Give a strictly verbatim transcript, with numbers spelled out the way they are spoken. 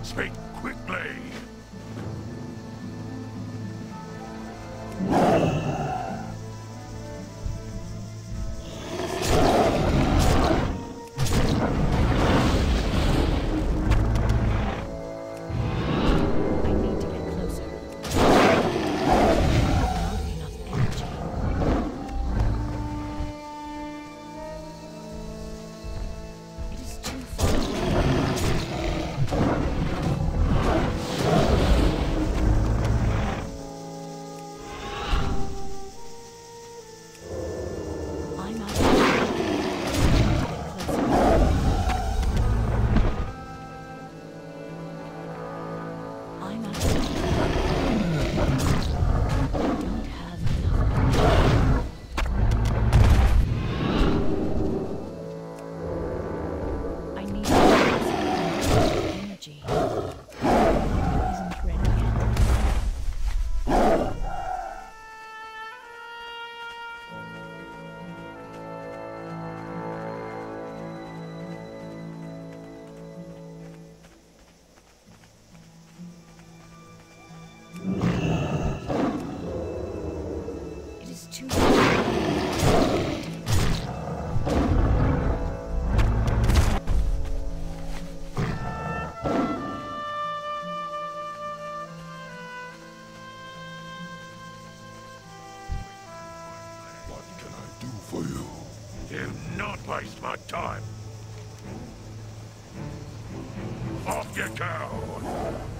Speak quickly. I need to get closer. Not enough energy. It is too far away. I'm out of I'm out of I don't have enough I need energy. It isn't ready yet. It is too What can I do for you? Do not waste my time. Off you go.